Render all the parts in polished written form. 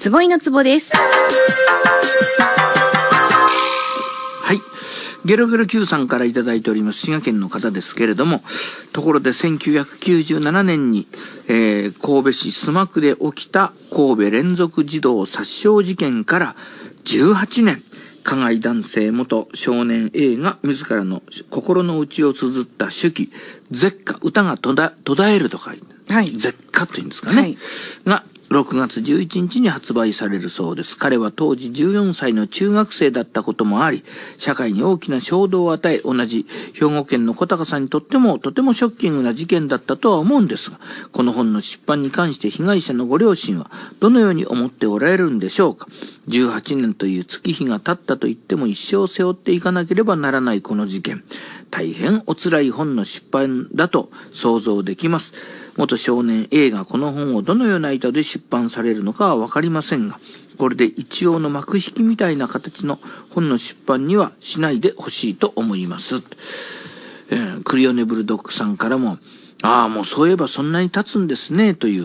坪井の坪です。 はい。ゲロゲロ Q さんからいただいております滋賀県の方ですけれども、ところで1997年に、神戸市須磨区で起きた神戸連続児童殺傷事件から18年、加害男性元少年 A が自らの心の内を綴った手記、絶歌、歌が途絶えると書いて、 はい、 絶歌というんですかね、はい、が6月11日に発売されるそうです。彼は当時14歳の中学生だったこともあり、社会に大きな衝動を与え、同じ兵庫県の小高さんにとってもとてもショッキングな事件だったとは思うんですが、この本の出版に関して被害者のご両親はどのように思っておられるんでしょうか。18年という月日が経ったと言っても一生背負っていかなければならないこの事件。大変お辛い本の出版だと想像できます。元少年 A がこの本をどのような意図で出版されるのかはわかりませんが、これで一応の幕引きみたいな形の本の出版にはしないでほしいと思います。クリオネブルドッグさんからも、もうそういえばそんなに経つんですねという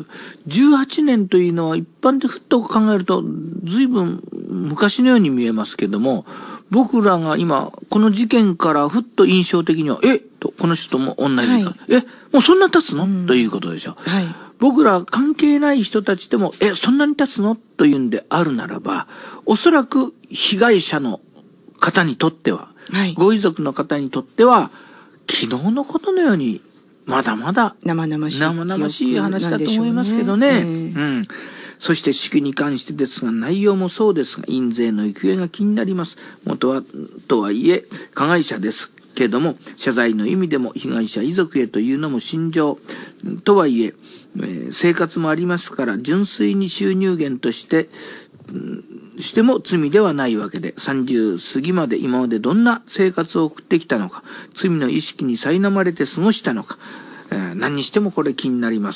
、18年というのは一般でふっと考えると随分昔のように見えますけども、僕らが今この事件からふっと印象的にはとこの人とも同じか、はい、もうそんな経つの、ということでしょう、はい、僕ら関係ない人たちでもそんなに経つのというんであるならば、おそらく被害者の方にとっては、はい、ご遺族の方にとっては昨日のことのようにまだまだ生々しい話だと思いますけどね。そして手記に関してですが、内容もそうですが、印税の行方が気になります。元はとはいえ加害者ですけれども、謝罪の意味でも被害者遺族へというのも心情とはいえ、生活もありますから、純粋に収入源としても罪ではないわけで、30過ぎまで今までどんな生活を送ってきたのか、罪の意識に苛まれて過ごしたのか、何にしてもこれ気になります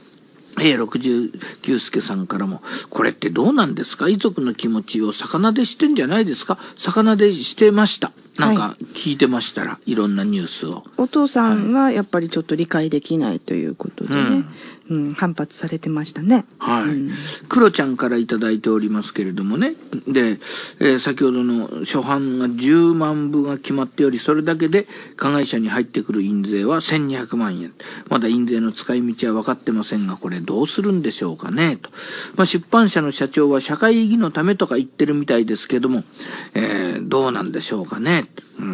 。69助さんからも、これってどうなんですか、遺族の気持ちを逆なでしてんじゃないですか。逆なでしてました。なんか聞いてましたら、いろんなニュースを。 お父さんはやっぱりちょっと理解できないということでね、反発されてましたね。 はい。クロちゃんからいただいておりますけれどもね。で、先ほどの初版が10万部が決まっており、それだけで加害者に入ってくる印税は1200万円。まだ印税の使い道は分かってませんが、これどうするんでしょうかね、と。出版社の社長は社会意義のためとか言ってるみたいですけども、どうなんでしょうかね。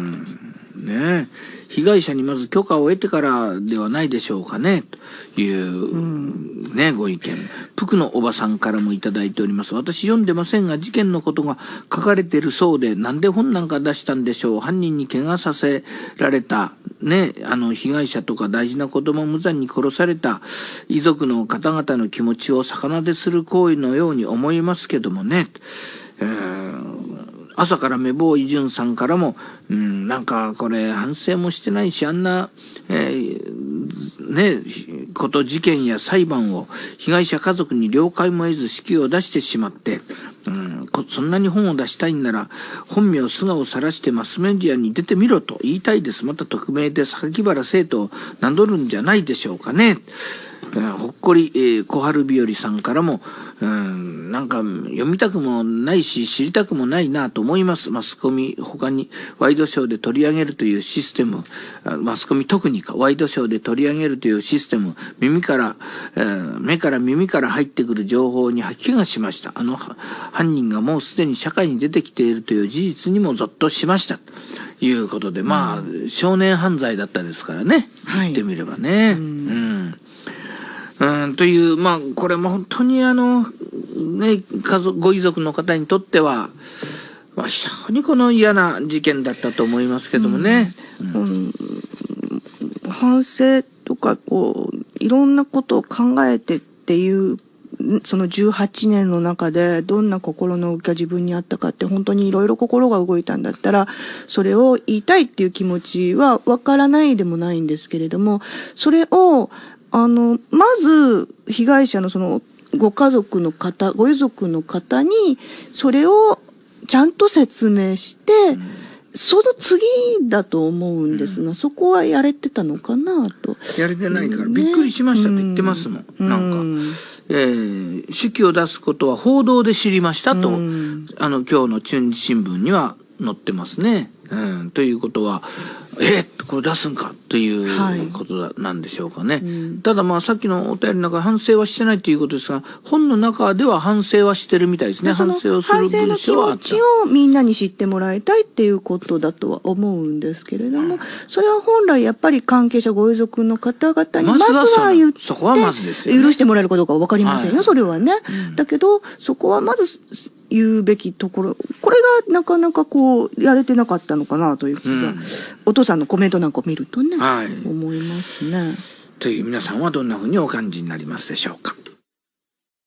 被害者にまず許可を得てからではないでしょうかね、というご意見。プクのおばさんからもいただいております。私読んでませんが、事件のことが書かれているそうで、なんで本なんか出したんでしょう。犯人に怪我させられた被害者とか大事な子供無残に殺された遺族の方々の気持ちを逆なでする行為のように思いますけどもね。朝からめぼういじゅんさんからも、なんかこれ反省もしてないし、あんな、事件や裁判を被害者家族に了解も得ず指揮を出してしまって、そんなに本を出したいんなら本名素顔を晒してマスメディアに出てみろと言いたいです。また匿名で榊原生徒を名乗るんじゃないでしょうかね。ほっこり、小春日和さんからも、なんか読みたくもないし知りたくもないなと思います。マスコミ他にワイドショーで取り上げるというシステム、マスコミ特にワイドショーで取り上げるというシステム、目から耳から入ってくる情報に吐き気がしました。犯人がもうすでに社会に出てきているという事実にもゾッとしましたということで、少年犯罪だったですからね、言ってみればね。という、これも本当にご遺族の方にとっては、非常にこの嫌な事件だったと思いますけどもね。 反省とか、いろんなことを考えてっていう、その18年の中でどんな心の動きが自分にあったかって、本当にいろいろ心が動いたんだったら、それを言いたいっていう気持ちはわからないでもないんですけれども、それをまず被害者のそのご家族の方、ご遺族の方にそれをちゃんと説明して、その次だと思うんですが、そこはやれてたのかなと。 やれてないからびっくりしましたって言ってますもん。なんか手記を出すことは報道で知りましたと、今日の中日新聞には載ってますね。ということは、これ出すんかということなんでしょうかね。たださっきのお便りの中で反省はしてないということですが、本の中では反省はしてるみたいですね。反省をする文章はあった。 反省の気持ちをみんなに知ってもらいたいっていうことだとは思うんですけれども、それは本来やっぱり関係者ご遺族の方々にまずは言って、 そこはまずですよね。 許してもらえるかどうかは分かりませんよ、それはね。だけど、そこはまず言うべきところ、これがなかなかやれてなかったのかなという気が、お父さんのコメントなんかを見るとね、思いますね。 という皆さんはどんなふうにお感じになりますでしょうか。